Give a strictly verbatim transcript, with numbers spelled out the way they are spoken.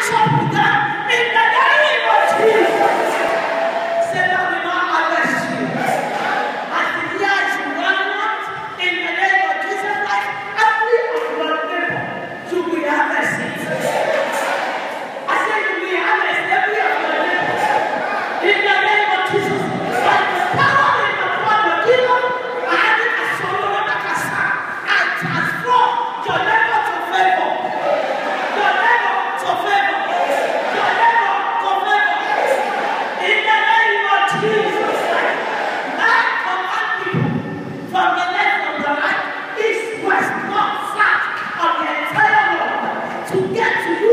catch up with them in the name of Jesus. Satan will not harvest you. As the year is running out, in the name of Jesus Christ, every of your labor, you will harvest it. I say you will harvest every of your labor. In the name of Jesus, by the power in the blood of Jesus, I I transform your labor to favor. Your labor to favor. Your labor to favor. In the name of Jesus, I command people from the left of the right, east, west, north, south, of the entire world to get to you.